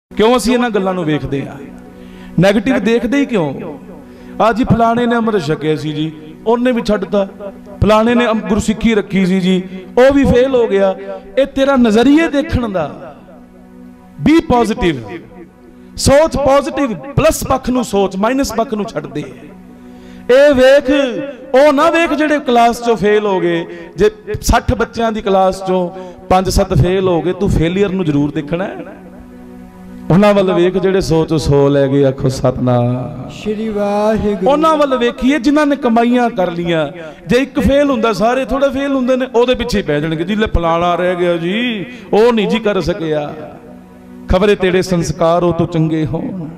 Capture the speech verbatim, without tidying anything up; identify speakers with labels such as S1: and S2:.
S1: क्यों असीं इन्हां गल्लां नूं वेखदे आ? नैगेटिव देखदे ही क्यों? आ जी फलाने ने अमृत छकिया सी जी, उन्हें भी छड्डता। फलाने ने गुरसिक्खी रखी सी जी, वह भी फेल हो गया। ये तेरा नज़रिए देखण दा। बी पॉजिटिव, सोच पॉजिटिव, प्लस पक्ष नूं सोच, माइनस पक्ष नूं छड्ड दे। ए वेख ओ ना वेख जिहड़े क्लास चों फेल हो गए। जे सठ बच्चों की क्लास चों पांच सत्त फेल हो गए, तू फेलीयर नूं जरूर देखना है। उन्हां वल वेख जिहड़े सौ चों सौ लै गए। आखो सतनाम श्री वाहिगुरू। उन्हां वल वेखीए जिन्हां ने कमाइयां कर लियां। जे एक फेल हुंदा सारे थोड़े फेल हुंदे ने, ओहदे पिछे पै जाणगे जी, ले फलाना रह गया जी, ओह नहीं जी कर सकिया। खबरे तेरे संस्कार हो तो चंगे होण।